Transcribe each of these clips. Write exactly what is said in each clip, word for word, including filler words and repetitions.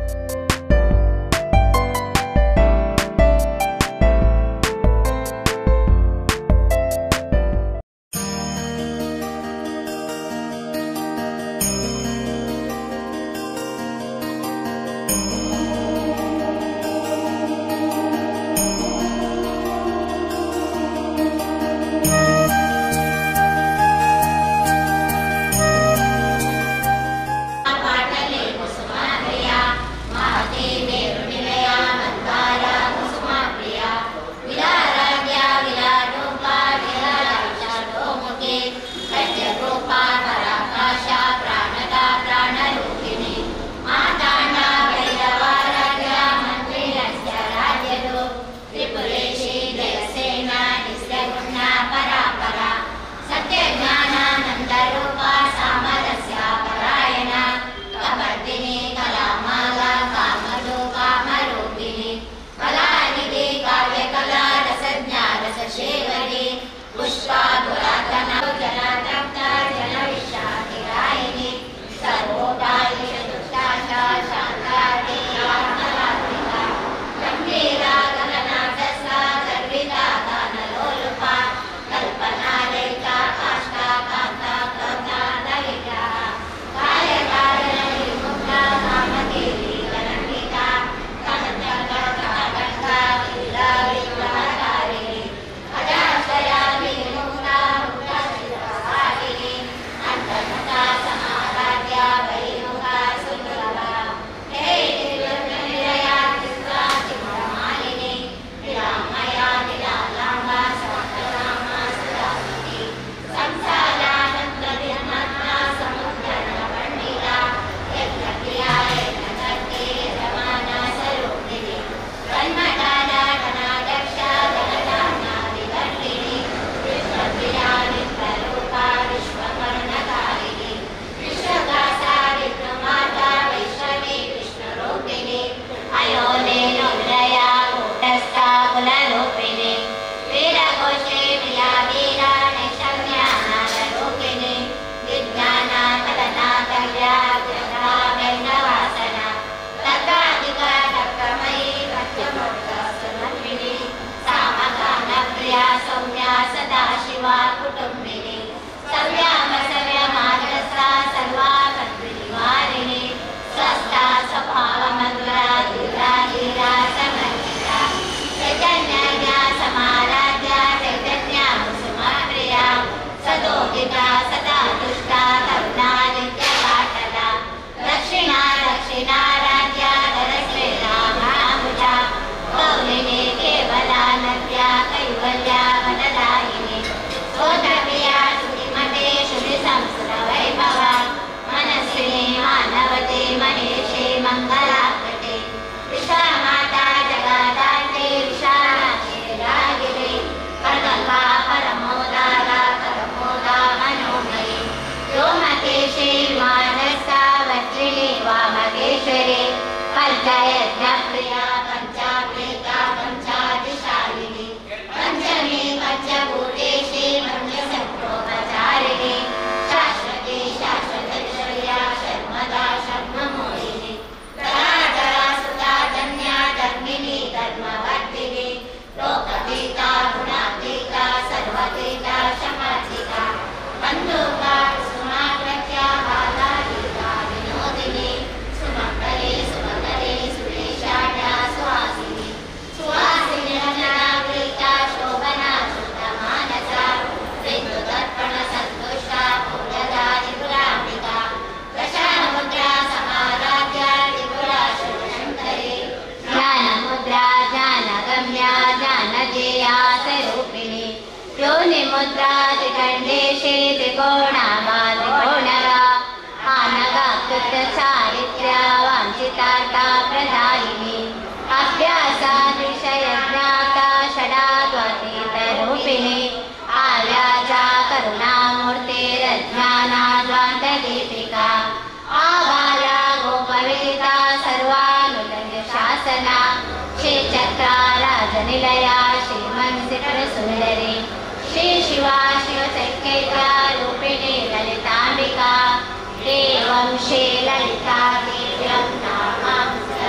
श्री ललिता देव्यं नामं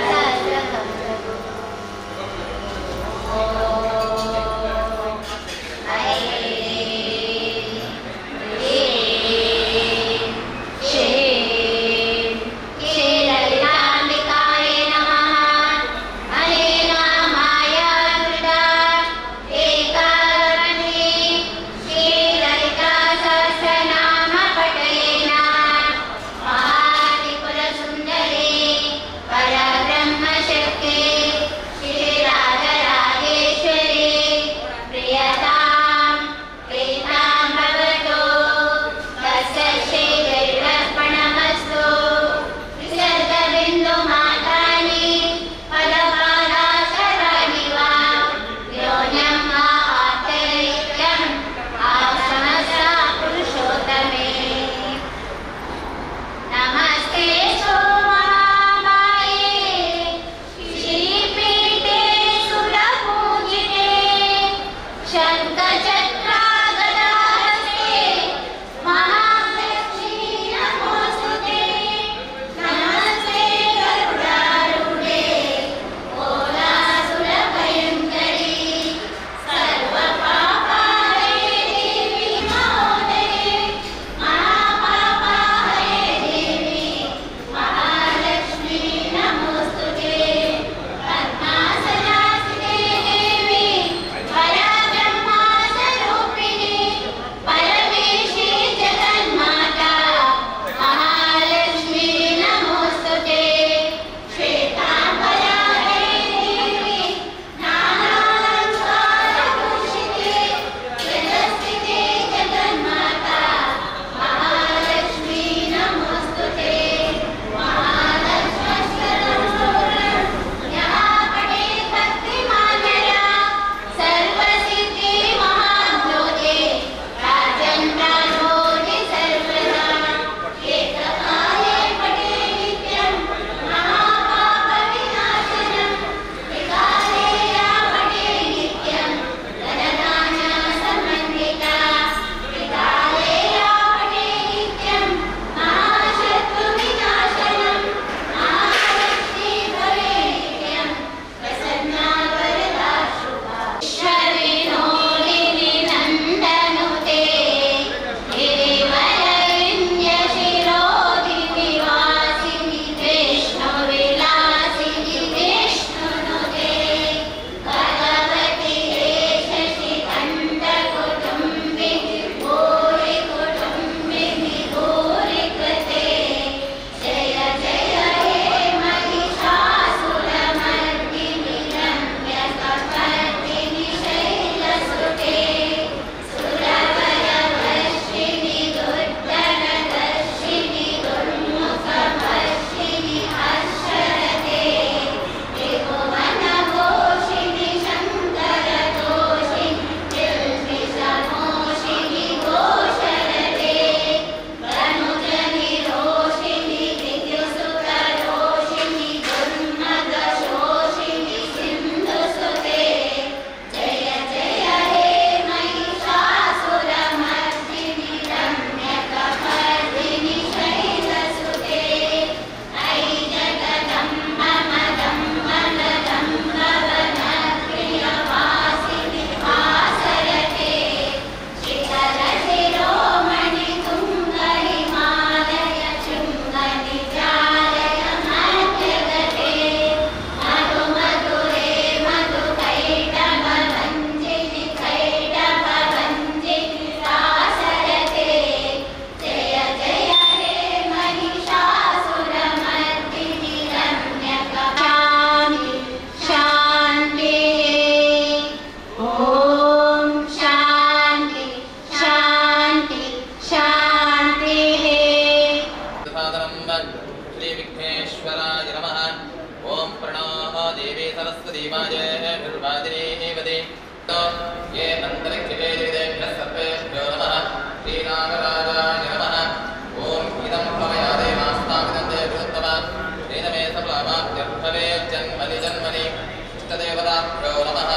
श्रीमाजे निर्वादिनीवदे ये अन्तरिक्षे देवेभ्यः सर्वेभ्यो नमः श्रीनागराजाय नमः ॐ इदं प्रमया देवास्तामिदं देवोत्तमान् तेन मे सफलमाप्त्यर्थवे जन्मनि जन्मनि इष्टदेवताभ्यो नमः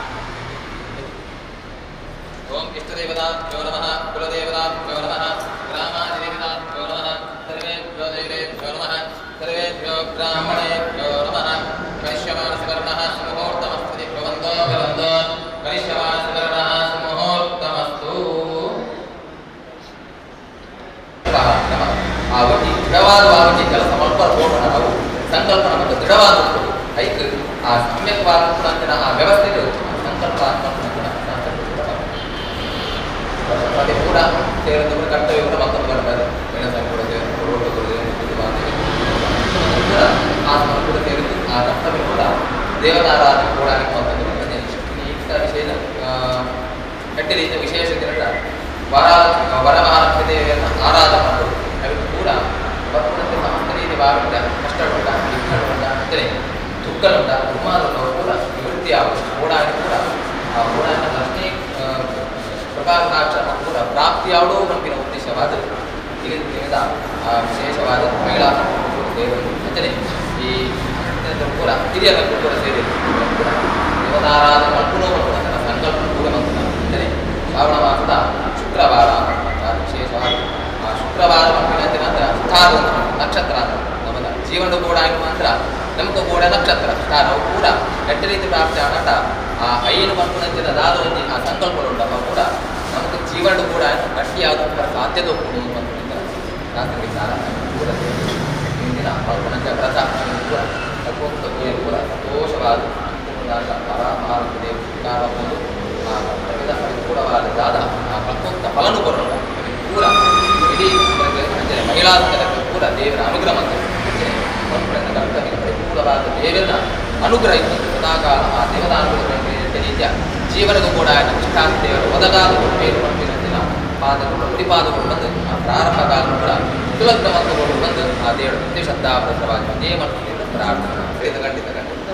ॐ इष्टदेवताभ्यो नमः कुलदेवताभ्यो नमः ग्रामादिदेवताभ्यो नमः सर्वेभ्यो देवेभ्यो नमः सर्वेभ्यो ब्राह्मणेभ्यो नमः करिष्यमाणसकर्णः सुमुहूर्तमस्तु भवन्तो भवन्तो करिष्यमाणसकर्णः सुमुहूर्तमस्तु आवटी दृढवाद वावटी ಕೆಲಸ ಮಾಡ್ಕೊಂಡು ನಾವು ಸಂಕಲ್ಪ ಮತ್ತು ದೃಢವಾದ ಐಕ್ ಆ ಸಮ್ಯಕ್ವಾದ ಆ ವ್ಯವಸ್ಥೆಗೆ ಸಂಕಲ್ಪ ಅದೇ ಕೂಡ ಸೇರಿದವರು ಕರ್ತವ್ಯವನ್ನು ಮತ್ತೊಂದು ಬರ್ತಾರೆ ಮೆಣಸನ್ನು ಕೂಡ ಆತ್ಮ ಕೂಡ ಸೇರಿದ್ದು ಆ ಕರ್ತವ್ಯ ಕೂಡ ದೇವತಾರಾಧನೆ ಕೂಡ ಈ ವಿಷಯದ ಗಟ್ಟಿ ರೀತಿಯ ವಿಶೇಷತೆ ವರ ವರಮಹಾಲಕ್ಷ್ಮಿ ದೇವಿಯನ್ನು ಆರಾಧನೆ ಮಾಡೋದು ಅದಕ್ಕೆ ಕೂಡ ಭಕ್ತರಂತೆ ಸಮಸ್ತ ರೀತಿ ಭಾವಿತ ಕಷ್ಟಗಳುಂಟ ವಿಘ್ನಗಳುಂಟ ಅಂದರೆ ದುಃಖಗಳುಂಟ ದುರ್ಮಾನಗಳು ಕೂಡ ನಿವೃತ್ತಿ ಆಗುತ್ತೆ ಓಡಾಡಿ ಕೂಡ ಆ ಓಡಾಡಿನ ಲಕ್ಷ್ಮೀ ಪ್ರಕಾಶಾಕ್ಷರ ಕೂಡ ಪ್ರಾಪ್ತಿಯಾವುದೋ ನಮಗಿನ ಉದ್ದೇಶವಾದರೆ ತಿಳಿದ ಆ ವಿಶೇಷವಾದ ಮಹಿಳಾ ದೇವರು ಅಂದರೆ ಈ ಕೂಡ ಹಿರಿಯರಕ್ಕೂ ಕೂಡ ಸೇರಿ ಕೂಡ ದೇವತಾರಾಧನೆ ಮಾಡ್ಕೊಂಡು ಅದರ ಸಂಕಲ್ಪ ಕೂಡ ಬಂತು ಅಂದರೆ ಶ್ರಾವಣ ಮಾಸದ ಶುಕ್ರವಾರ ವಿಶೇಷವಾದ ಆ ಶುಕ್ರವಾರ ದಿನ ಸ್ಟಾರ್ ಅಂತ ನಕ್ಷತ್ರ ಅಂತ ನಮ್ಮದ ಜೀವನದ ಕೂಡ ಆಯ್ತು ಮಾತ್ರ ನಮ್ಗೆ ಕೂಡ ನಕ್ಷತ್ರ ಸ್ಟಾರ್ ಅವು ಕೂಡ ಎಟ್ಟ ರೀತಿ ಪ್ರಾಪ್ತಿ ಆಟ ಆ ಐನು ಬಂಪುನಂಚಿನ ದಾದ ಒಂಜಿ ಆ ಸಂಕಲ್ಪಗಳುಂಟವ ಕೂಡ ನಮಗೆ ಜೀವನ ಕೂಡ ಗಟ್ಟಿಯಾದಂಥ ಸಾಧ್ಯತೆ ಕೊಡುವುದು ಅಂತ ರಾತ್ರಿ ವಿಚಾರ ಕೂಡ ಇಂದಿನ ಬಂಪುನಂಚ ವ್ರತ ಕೂಡ ತಪ್ಪೊಂದು ಕೂಡ ಸಂತೋಷವಾದ ಪರಮಾತ್ಮ ದೇವರು ಆ ಕರ್ತವ್ಯದ ಪರಿಪೂರ್ಣವಾದ ದಾದ ಆ ಪ್ರಕೃತ ಫಲನು ಬರೋಣ ಕೂಡ ಇಡೀ ಅಂದರೆ ಮಹಿಳಾ ಕೂಡ ದೇವರ ಅನುಗ್ರಹ ಅಂತ ಕರ್ತವ್ಯ ಪರಿಪೂರ್ಣವಾದ ದೇವರ ಅನುಗ್ರಹ ಇತ್ತು ಸದಾಕಾಲ ಆ ದೇವರ ಅನುಗ್ರಹ ರೀತಿಯ ಜೀವನಕ್ಕೂ ಕೂಡ ಇಷ್ಟಾಂತ ದೇವರು ಒದಗಾದ ಕೊಟ್ಟೇನು ಮಾಡ್ತೀರಂತಿನ ಪಾದಗಳು ಪ್ರತಿಪಾದಗಳು ಬಂದು ಆ ಪ್ರಾರಂಭ ಕಾಲ ಕೂಡ ಸುಲಗ್ನವಂತಗಳು ಬಂದು ಆ ದೇವರು ಪ್ರತಿ ಶ್ರದ್ಧಾಭದ್ರವಾಗಿ ಅದೇ ಮಾಡ್ತೀನಿ ಪ್ರಾರ್ಥನೆ ಖಂಡಿತ ಖಂಡಿತ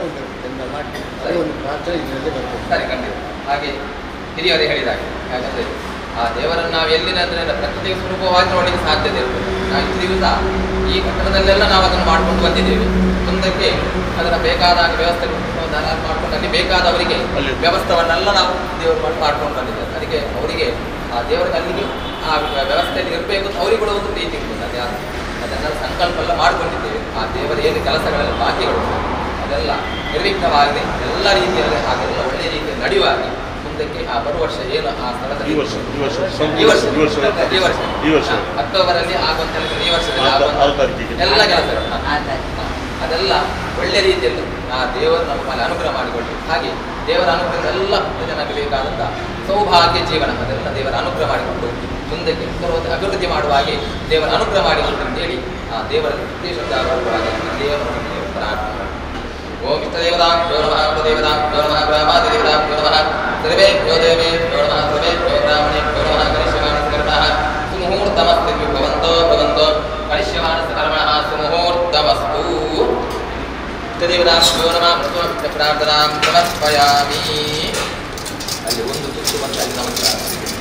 ಸರಿ ಖಂಡಿತ ಹಾಗೆ ಹಿರಿಯರೇ ಹೇಳಿದಾಗ ಯಾಕಂದರೆ ಆ ದೇವರನ್ನು ನಾವು ಎಲ್ಲಿನಂದ್ರೆ ಪ್ರಕೃತಿಯ ಸ್ವರೂಪವಾಗಿ ನೋಡಲಿಕ್ಕೆ ಸಾಧ್ಯತೆ ಇರ್ತದೆ ನಾವು ಇಷ್ಟು ದಿವಸ ಈ ಕಟ್ಟಡದಲ್ಲೆಲ್ಲ ನಾವು ಅದನ್ನು ಮಾಡ್ಕೊಂಡು ಬಂದಿದ್ದೇವೆ ಮುಂದಕ್ಕೆ ಅದರ ಬೇಕಾದಾಗ ವ್ಯವಸ್ಥೆ ಮಾಡ್ಕೊಂಡು ಅಲ್ಲಿ ಬೇಕಾದವರಿಗೆ ವ್ಯವಸ್ಥೆವನ್ನೆಲ್ಲ ನಾವು ದೇವರು ಮಾಡ್ಕೊಂಡು ಬಂದಿದ್ದೇವೆ ಅದಕ್ಕೆ ಅವರಿಗೆ ಆ ದೇವರ ಅಲ್ಲಿಗೆ ಆ ವ್ಯವಸ್ಥೆಯಲ್ಲಿ ಇರಬೇಕು ಅಂತ ಅವರಿಗೆ ಕೂಡ ಒಂದು ಪ್ರೀತಿ ಇರ್ತದೆ ಅದೇ ಅದನ್ನೆಲ್ಲ ಸಂಕಲ್ಪ ಎಲ್ಲ ಮಾಡ್ಕೊಂಡಿದ್ದೇವೆ ಆ ದೇವರ ಏನು ಕೆಲಸಗಳೆಲ್ಲ ಬಾಕಿಗಳು ಅದೆಲ್ಲ ನಿರ್ವಿಘ್ನವಾಗಿ ಎಲ್ಲ ರೀತಿಯಲ್ಲಿ ಹಾಗೆಲ್ಲ ಒಳ್ಳೆಯ ರೀತಿಯಲ್ಲಿ ನಡೆಯುವಾಗಿ ಮುಂದಕ್ಕೆ ಆ ಬರುವ ವರ್ಷ ಏನು ಆ ಸ್ಥಳದಲ್ಲಿ ಈ ವರ್ಷ ಅಕ್ಟೋಬರಲ್ಲಿ ಆಗುವಂತ ಈ ವರ್ಷದಲ್ಲಿ ಎಲ್ಲ ಕೆಲಸಗಳು ಅದೆಲ್ಲ ಒಳ್ಳೆ ರೀತಿಯಲ್ಲಿ ಆ ದೇವರು ನಮ್ಮ ಮೇಲೆ ಅನುಗ್ರಹ ಮಾಡಿಕೊಳ್ಳಿ ಹಾಗೆ ದೇವರ ಅನುಗ್ರಹದೆಲ್ಲ ಜನಕ್ಕೆ ಬೇಕಾದಂಥ ಸೌಭಾಗ್ಯ ಜೀವನ ಅದೆಲ್ಲ ದೇವರ ಅನುಗ್ರಹ ಮಾಡಿಕೊಂಡು ಮುಂದಕ್ಕೆ ಅಭಿವೃದ್ಧಿ ಮಾಡುವ ಹಾಗೆ ದೇವರ ಅನುಗ್ರಹ ಮಾಡಿಕೊಂಡು ಅಂತೇಳಿ ಆ ದೇವರ ಉದ್ದೇಶವಾಗಿ ದೇವರ ಪ್ರಾರ್ಥನೆ ಓಂ ಇಷ್ಟದೇವತಾಭ್ಯೋ ನಮಃ ಕುಲದೇವತಾಭ್ಯೋ ನಮಃ ಗ್ರಾಮಾದಿದೇವತಾಭ್ಯೋ ನಮಃ ಸರ್ವೇಭ್ಯೋ ದೇವೇಭ್ಯೋ ನಮಃ ಸರ್ವೇಭ್ಯೋ ಬ್ರಾಹ್ಮಣೇಭ್ಯೋ ನಮಃ ಕರಿಷ್ಯಮಾಣಸ್ಕರ್ಮಣಃ ಸುಮುಹೂರ್ತಮಸ್ತು ಭವಂತೋ ಭವಂತೋ ಕರಿಷ್ಯಮಾಣಸ್ಕರ್ಮಣಃ ಸುಮುಹೂರ್ತಮಸ್ತು ಇಷ್ಟದೇವತಾಭ್ಯೋ ನಮಃ ಪ್ರಾರ್ಥನಾಂ ಸಮರ್ಪಯಾಮಿ ಅಲ್ಲಿ ಒಂದು ತುತ್ತು ಬಂದು ಅಲ್ಲಿ ನಮಸ್ಕಾರ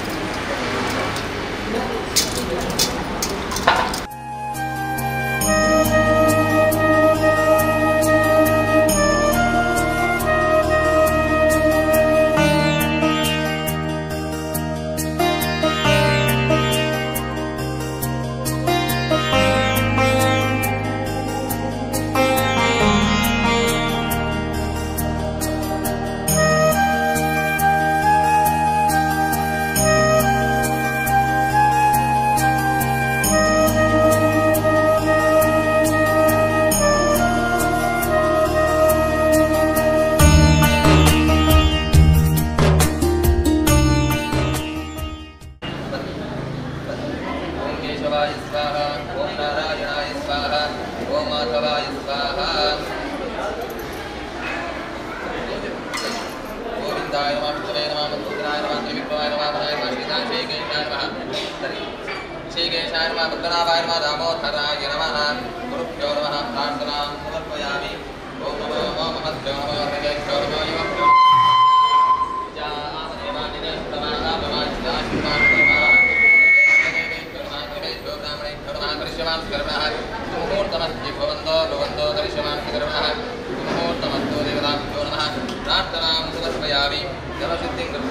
श्रीकेशाय नमः पद्मनाभाय नमः दामोदराय नमः गुरुभ्यो नमः प्रार्थनां समर्पयामि ओम नमो महद्भ्यो नमः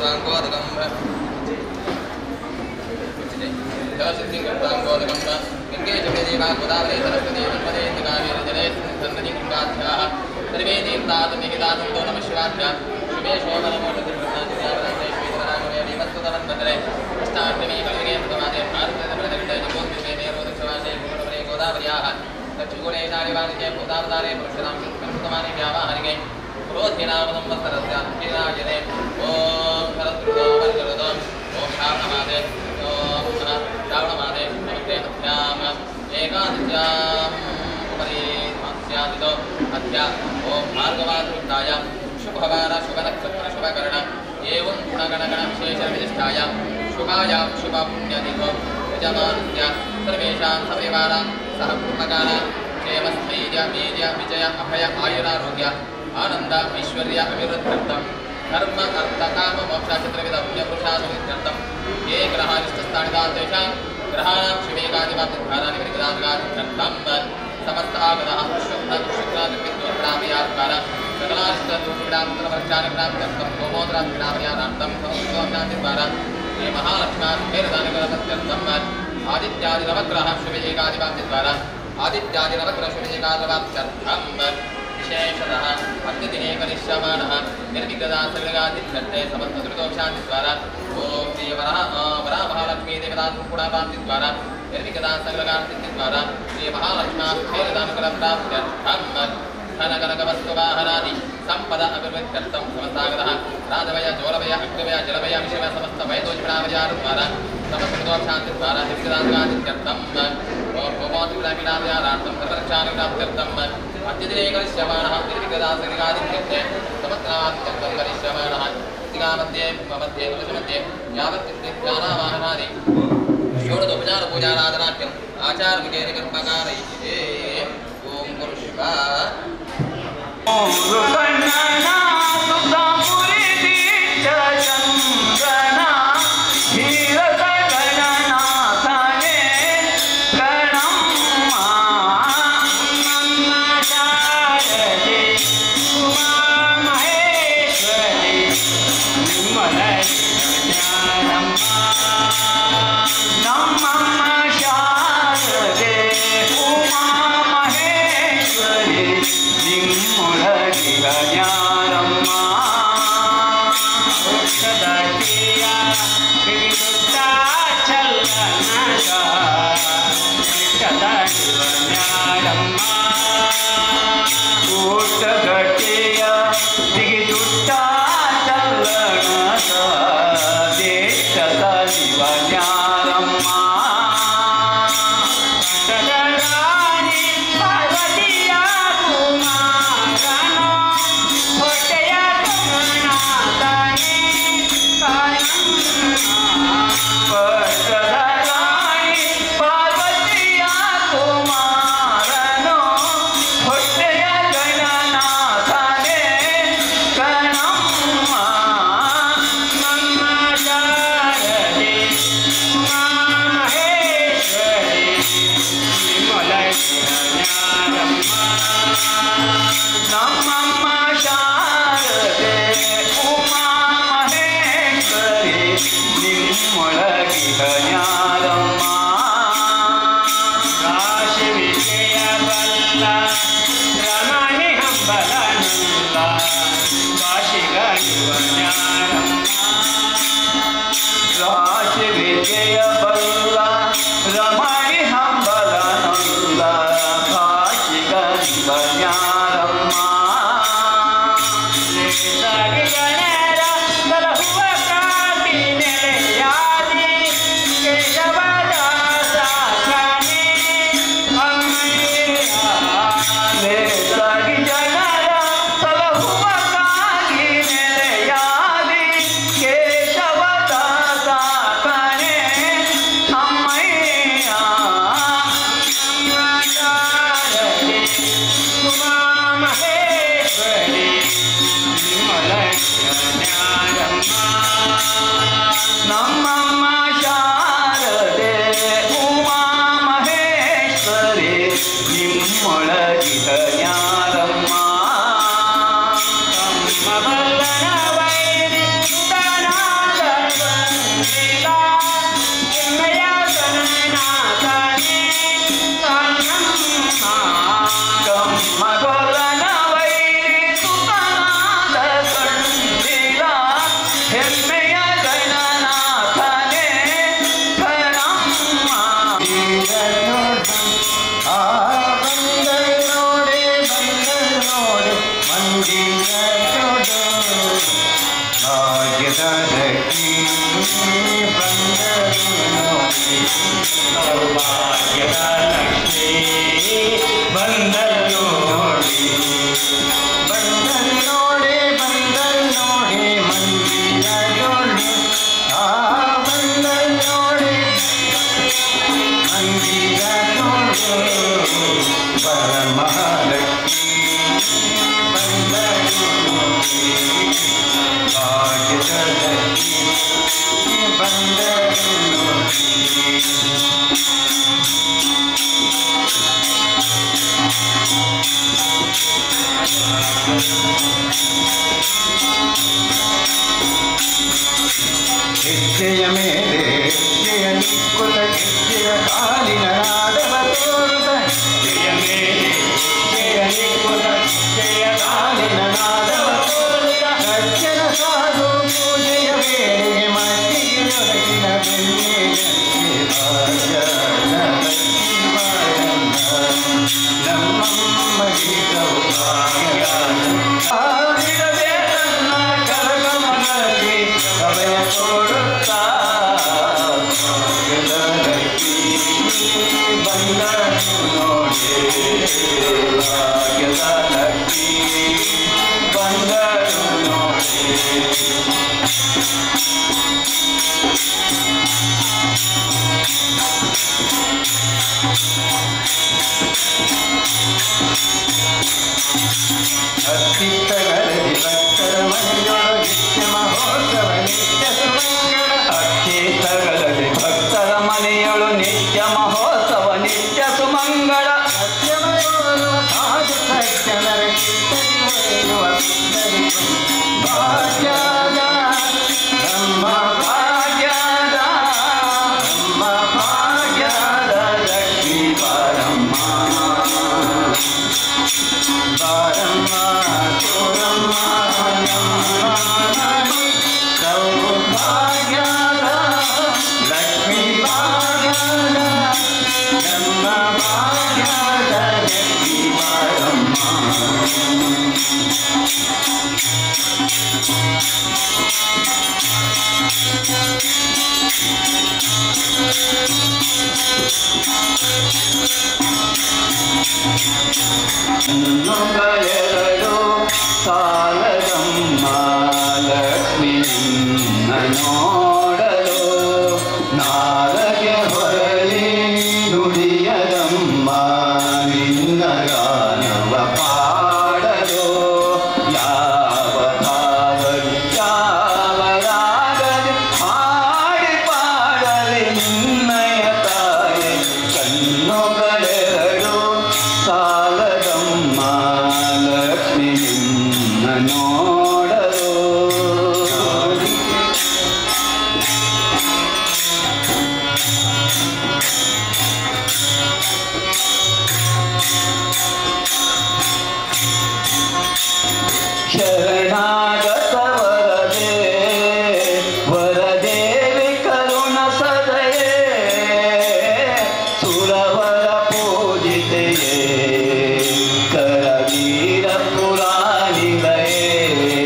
Mama, ನೋಡಿ ಮಂದಿರ ಭಾಗ್ಯದ ಲಕ್ಷ್ಮೀ ಬಂದರು ನೋಡಿ ಸೌಭಾಗ್ಯದ ಲಕ್ಷ್ಮೀ ಬಂದರು ನೋಡಿ ಬಂದರು ನೋಡಿ ಬಂದರು ನೋಡಿ ಮಂದಿರ ನೋಡಿ ಆ ಬಂದರು ನೋಡಿ ಮಂದಿರ ನೋಡಿ ವರಮಹಾಲಕ್ಷ್ಮೀ ಬಂದರು ನೋಡಿ ಭಾಗ್ಯದ ಲಕ್ಷ್ಮೀ ಬಂದರು ನೋಡಿ ಹೆಜ್ಜೆಯ ಮೇಲೆ ಹೆಜ್ಜೆಯ ನಿಕ್ಕುತ ಹೆಜ್ಜೆಯ ಕಾಲಿನ ನಾದವ ತೋರುತ ಹೆಜ್ಜೆಯ ಮೇಲೆ ಹೆಜ್ಜೆಯ ನಿಕ್ಕುತ ಹೆಜ್ಜೆಯ ಕಾಲಿನ ನಾದವ ತೋರುತ ಸಜ್ಜನ ಸಾಧು ಪೂಜೆಯ ವೇಳೆಗೆ ಮಟ್ಟಿಗಿರೊಳಗಿನ ಬೆಣ್ಣೆಯಂತೆ ಭಾಗ್ಯದ ಲಕ್ಷ್ಮೀ ಬಾರಮ್ಮ ನಮ್ಮಮ್ಮ ಗೀತವು ಭಾಗ್ಯದ ತನ್ನ ಕರಗಮನಲ್ಲಿ ಕವಯ ಕೊಡುತ್ತಾ ಭಾಗ್ಯದ ಲಕ್ಷ್ಮೀ ಬಂದರು ನೋಡಿ ಭಾಗ್ಯದ ಲಕ್ಷ್ಮೀ ಬಂದರು ನೋಡಿ ಅತ್ತಿತ್ತಗಳಲ್ಲಿ ಭಕ್ತರ ಮನೆಯೊಳಗೆ ನಿತ್ಯ ಮಹೋತ್ಸವ ನಿತ್ಯ ಸುಮಂಗಳ ಅತ್ತಿತ್ತಗಳಲ್ಲಿ ಭಕ್ತರ ಮನೆಯೊಳು ನಿತ್ಯ ಮಹೋತ್ಸವ ನಿತ್ಯ ಸುಮಂಗಳ ಸತ್ಯಮಯೋರುವ ಸಾಧು ಸಜ್ಜನರ ಕಿತ್ತರಿಯುವ ಕಿತ್ತರಿಯು ಭಾಗ್ಯದ ನಮ್ಮ ಭಾಗ್ಯದ ನಮ್ಮ ಭಾಗ್ಯದ ಲಕ್ಷ್ಮೀ ಬಾರಮ್ಮ ಬಾರಮ್ಮ ತೋರಮ್ಮ ಸೌಭಾಗ್ಯದ ಲಕ್ಷ್ಮೀ ಭಾಗ್ಯದ ನಮ್ಮ ಭಾಗ್ಯದ ಲಕ್ಷ್ಮೀ ಬಾರಮ್ಮ ಎರಡು ಸಾಲದಮ್ಮ ಲಕ್ಷ್ಮೀ ನೋಡಲು ನಾಲಗೆ ಹೊರಲಿ ನುಡಿಯದಮ್ಮ ನಿನ್ನ ಗಾನವ ಪಾಡಲು ಯಾವ ಭಾಗಲು ಯಾವ ರಾಗಲಿ ಹಾಡಿ ಪಾಡಲಿ ನಿನ್ನಯ ತಾಯಿ ಕಣ್ಣುಗಳೆರಡು ಸಾಲದಮ್ಮ ಲಕ್ಷ್ಮೀ ನಿನ್ನ ನೋಡಲು ಶರಣಾಗತ ವರದೆ ವರದೇವಿ ಕರುಣ ಸದಯೇ ಸುರವರ ಪೂಜಿತೆಯೇ ಕರವೀರ ಪುರಾಣಿದಯೇ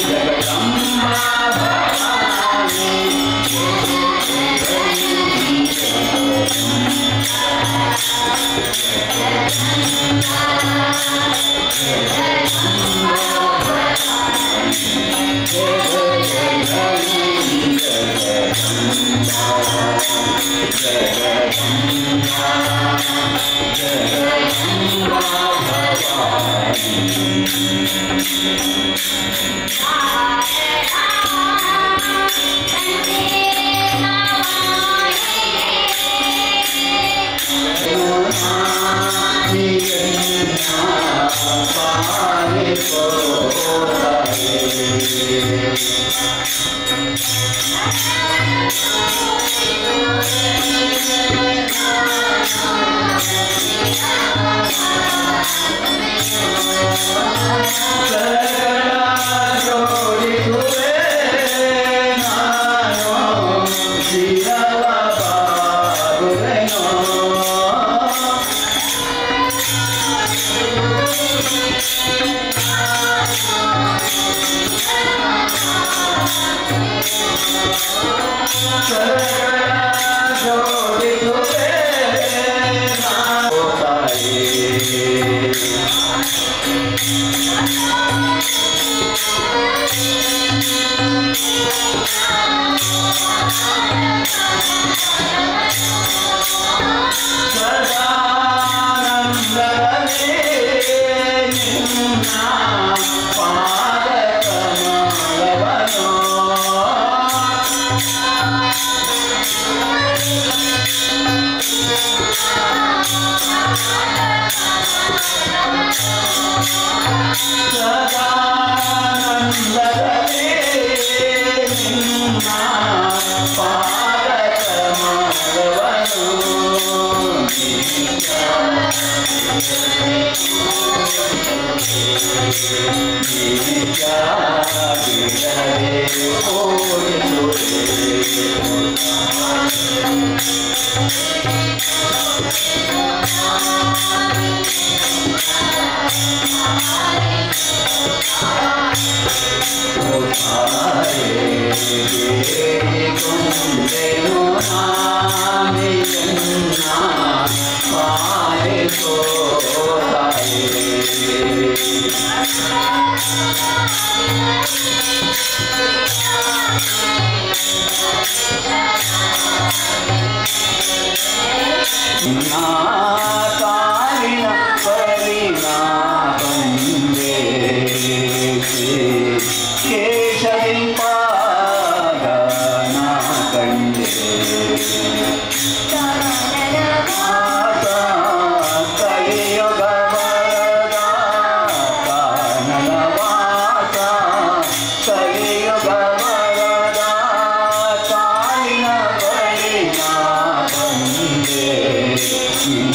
Thank you.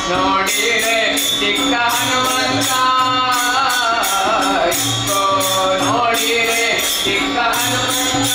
ನೋಡಿರೆ ಚಿಕ್ಕ ಹನುಮಂತ ಇಸ್ಕೋ ನೋಡಿರೆ ಚಿಕ್ಕ ಹನುಮಂತ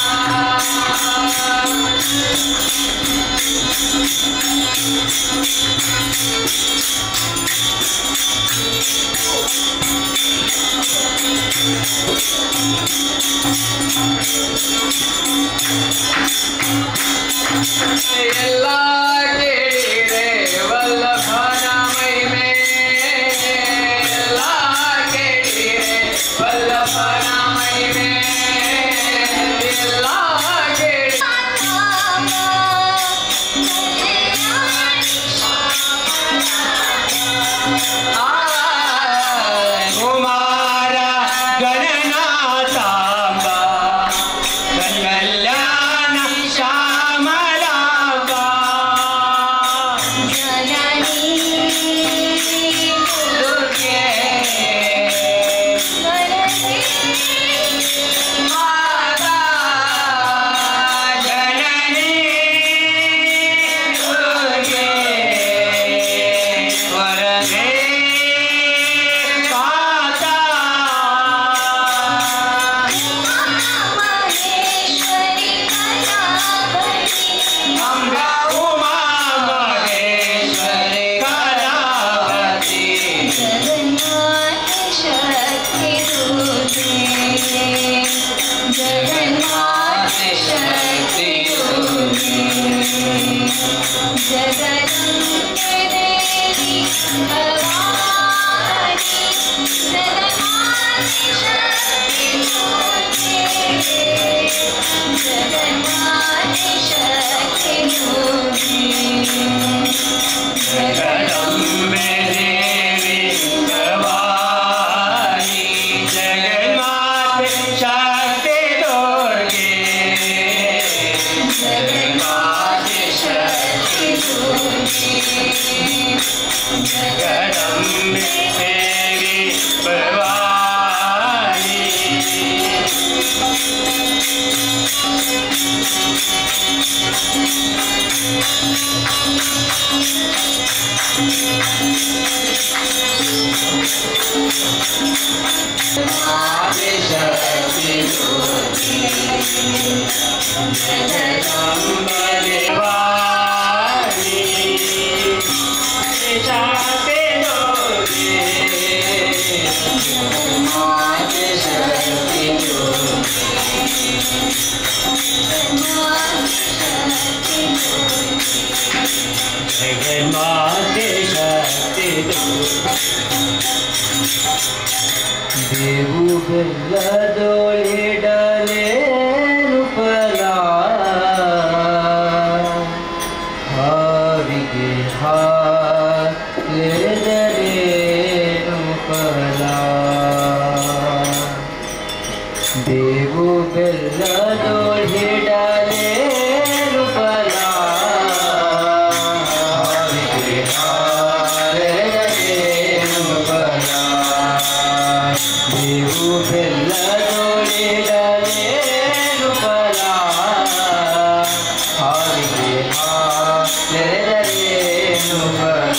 ಎಲ್ಲ ಕೇಳಿರೆ ವಲ್ಲಭನ ಮಹಿಮೆ ಎಲ್ಲ ಕೇಳಿರೆ ವಲ್ಲಭನ ಮಹಿಮೆ ಎಲ್ಲ ಕೇಳಿ ಕುಮಾರ ಗಣನಾಥಾಂಬ ಕಲ್ಯಾಣ ಶ್ಯಾಮಲಾಂಬ ದುರ್ಗೆ ಮಾತಾ ಜನನಿ ದುರ್ಗೆ ವರದೆ ಮಾತಾ ಅಂಬಾ ಉಮಾ ಮಹೇಶ್ವರಿ ಕಲಾವತಿ जगन्नाथ शक्ति जगदम्बे देवी भवानी जगन्नाथ शक्ति जगन्नाथ शक्ति जगदम्बे देवी भवानी जगन्नाथ शक्ति दुर्गे जगन्नाथ शक्ति जगदम्बे देवी भवानी आदिशक्ति जगदम्बे भवानी शक्ति दुर्गे आदिशक्ति जगन्नाथ शक्ति देवु बेल्लदोಳಿಡಲೆ ರೂಪಲ ಹಾವಿಗೆ ಹಾಲೆದರೆ ರೂಪಲ ದೇವು ಬೆಲ್ಲದೋಳಿಡಲೆ ರೂಪಲ ಹಾವಿಗೆ ಹಾಲೆದರೆ ರೂಪಲ ದೇವು ಬೆಲ್ಲದೋಳಿಡಲೆ ರೂಪಲ ಹಾವಿಗೆ ಹಾಲೆದರೆ ರೂಪಲ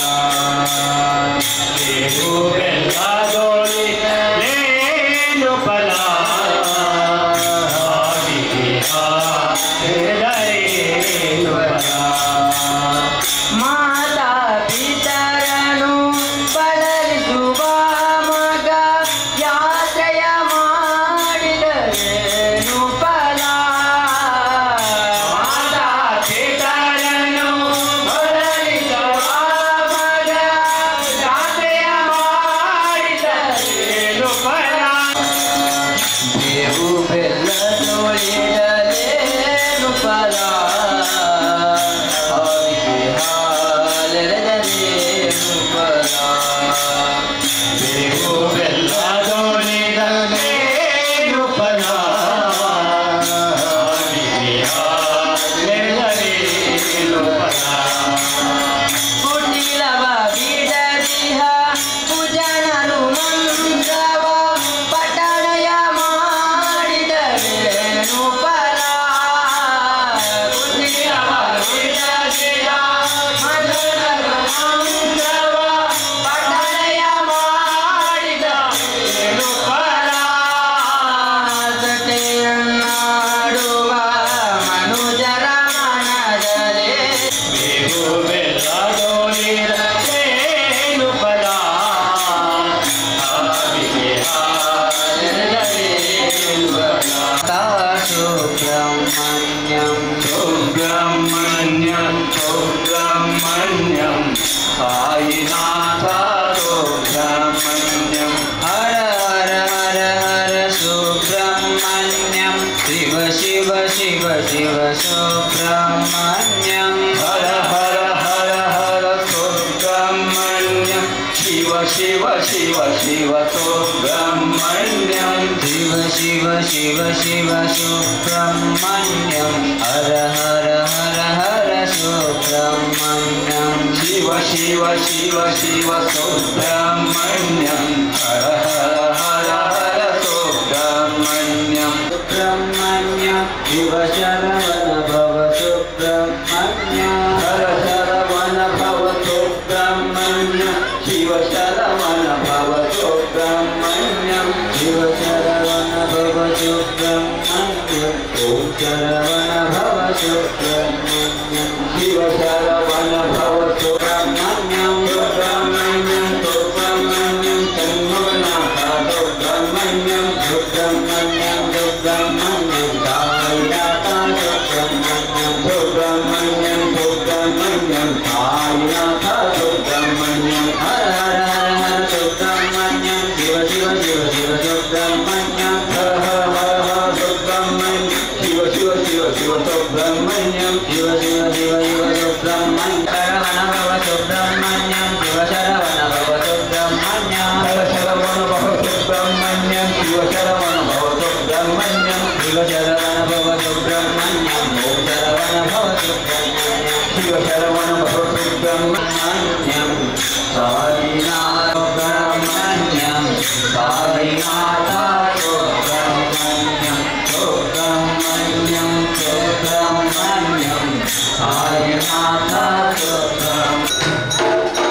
ದೇವು ಬೆಲ್ಲದೋಳಿಡಲೆ ರೂಪಲ ಹಾವಿಗೆ ಶಿವ ಶಿವ ಶಿವ ಶಿವ ಸುಬ್ರಹ್ಮಣ್ಯಂ ಶಿವ ಶಿವ ಶಿವ ಶಿವ ಸುಬ್ರಹ್ಮಣ್ಯಂ ಹರ ಹರ ಹರ ಹರ ಸುಬ್ರಹ್ಮಣ್ಯಂ ಶಿವ ಶಿವ ಶಿವ ಶಿವ ಸುಬ್ರಹ್ಮಣ್ಯಂ ಹರ ಹರ ಹರ ಹರ ಸುಬ್ರಹ್ಮಣ್ಯಂ ಸುಬ್ರಹ್ಮಣ್ಯಂ ಶಿವ ಶರವಣ ಭವ ಸುಬ್ರಹ್ಮಣ್ಯಂ ಹರ ಶರವಣ ಭವ ಸುಬ್ರಹ್ಮಣ್ಯಂ ಶಿವ ಶರವಣ ಭವ ಸುಬ್ರಹ್ಮಣ್ಯಂ ಶಿವ ಶರವಣ ಭವ ಸುಬ್ರಹ್ಮಣ್ಯಂ ಓಂ ಶರವಣ ಭವ ಸುಬ್ರಹ್ಮಣ್ಯಂ ಶಿವ ಶರವಣ ಭವ ಸುಬ್ರಹ್ಮಣ್ಯಂ ಸುಬ್ರಹ್ಮಣ್ಯಂ ಸುಬ್ರಹ್ಮಣ್ಯಂ ಷಣ್ಮುಖನಾಥ ಸುಬ್ರಹ್ಮಣ್ಯಂ ಸುಬ್ರಹ್ಮಣ್ಯಂ ಸುಬ್ರಹ್ಮಣ್ಯಂ ಸಾಯಿನಾಥ ಸುಬ್ರಹ್ಮಣ್ಯಂ ಸುಬ್ರಹ್ಮಣ್ಯಂ ಸುಬ್ರಹ್ಮಣ್ಯಂ ಸಾಯಿನಾಥ ಸುಬ್ರಹ್ಮಣ್ಯಂ ಹರ ಹರ ಹರ ಹರ ಸುಬ್ರಹ್ಮಣ್ಯಂ ಶಿವ ಶಿವ ಶಿವ ಶಿವ ಸುಬ್ರಹ್ಮಣ್ಯಂ ಹರ ಹರ ಹರ ಹರ ಸುಬ್ರಹ್ಮಣ್ಯಂ ಶಿವ ಶಿವ ಶಿವ ಶಿವ ಸುಬ್ರಹ್ಮಣ್ಯಂ ಶಿವ ಶಿವ ಶಿವ ಶಿವ ಸುಬ್ರಹ್ಮಣ್ಯಂ ಶರವಣ ಭವ ಸುಬ್ರಹ್ಮಣ್ಯಂ ಶಿವ ಶರವಣ ಭವ ಸುಬ್ರಹ್ಮಣ್ಯಂ ಹರ ಶರವಣ ಭವ ಸುಬ್ರಹ್ಮಣ್ಯಂ ಶಿವ ಶರವಣ ಭವ ಸುಬ್ರಹ್ಮಣ್ಯಂ ಶಿವ ಶರವಣ ಭವ ಸುಬ್ರಹ್ಮಣ್ಯಂ ಓಂ ಶರವಣ ಭವ ಸುಬ್ರಹ್ಮಣ್ಯಂ ಶಿವ ಶರವಣ ಭವ ಸುಬ್ರಹ್ಮಣ್ಯಂ ಸಾಯಿನಾಥ ಸುಬ್ರಹ್ಮಣ್ಯಂ ಸಾಯಿನಾಥ ಸುಬ್ರಹ್ಮಣ್ಯಂ ಸುಬ್ರಹ್ಮಣ್ಯಂ ಸುಬ್ರಹ್ಮಣ್ಯಂ ಸಾಯಿನಾಥ ಸುಬ್ರಹ್ಮಣ್ಯಂ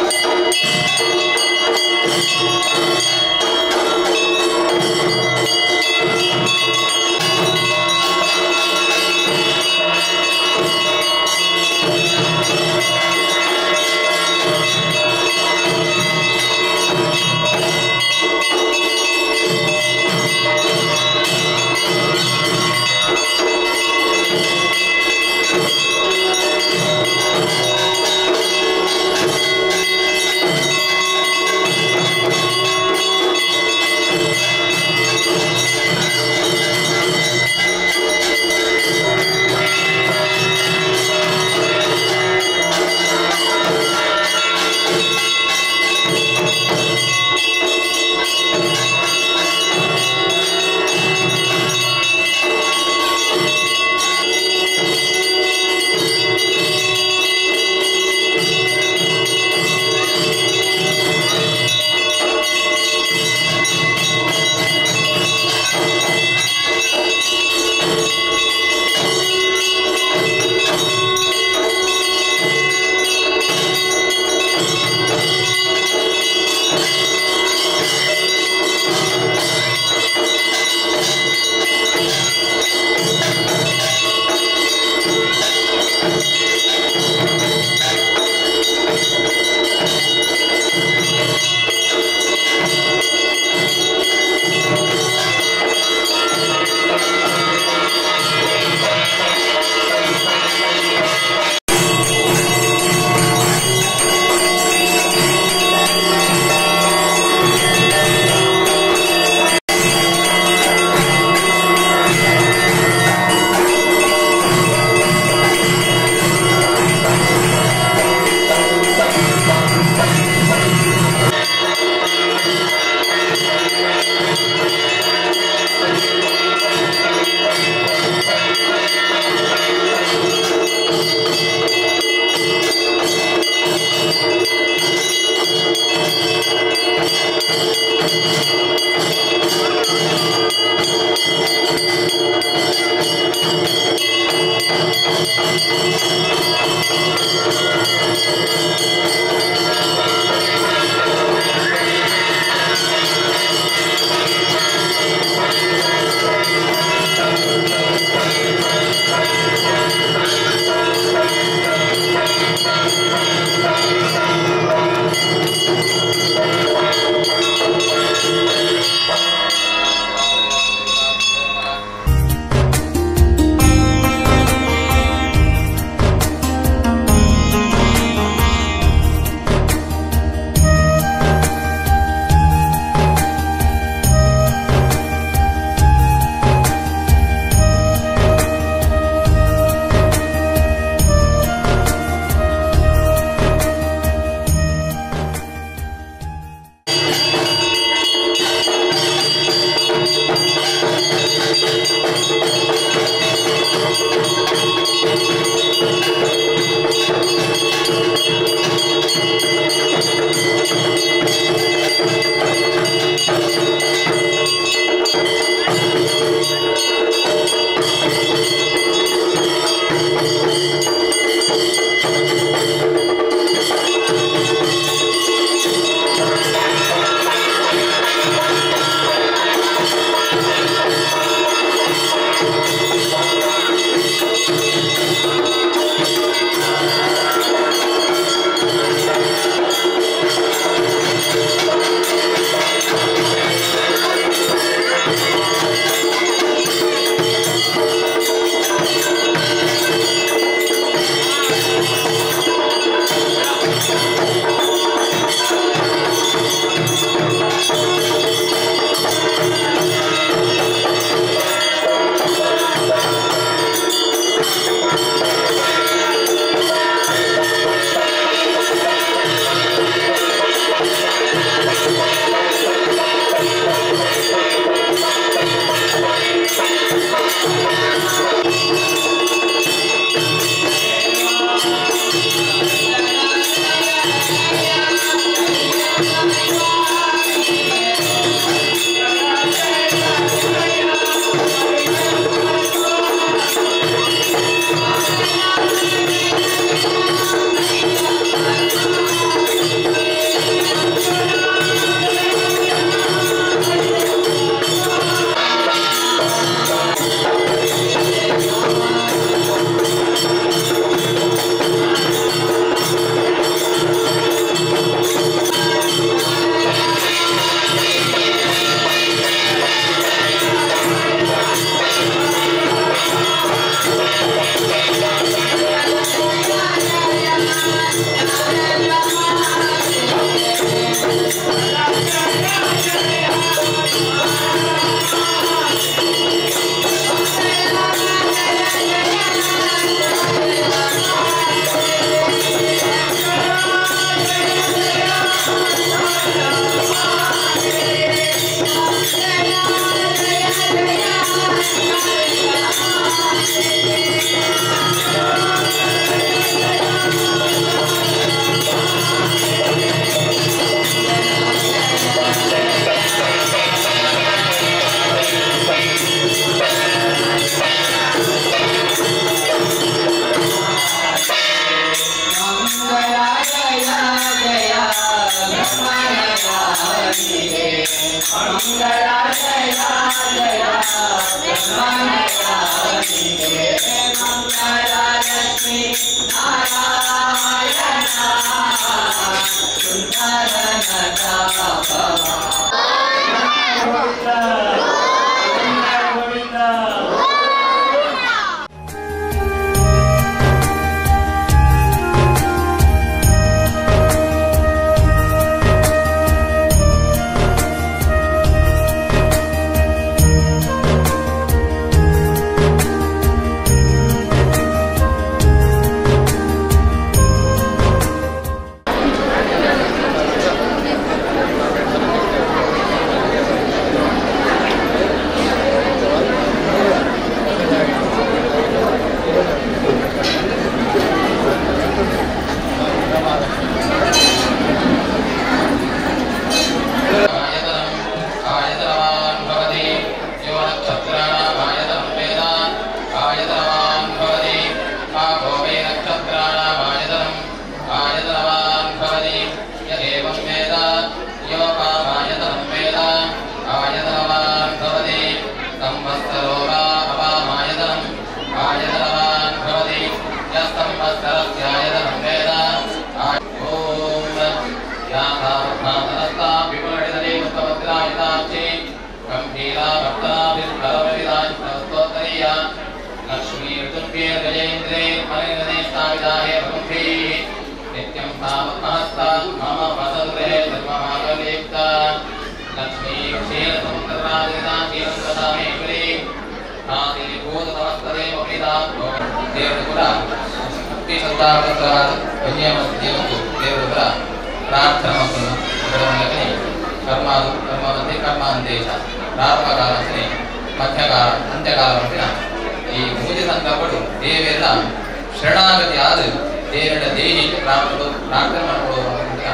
ಶರಣಾಗತಿ ಆದ ದೇವರ ದೇಹಿ ಪ್ರಾರ್ಥನೆ ಪ್ರಾರ್ಥನೆ ಮಾಡಿಕೊಳ್ಳುವ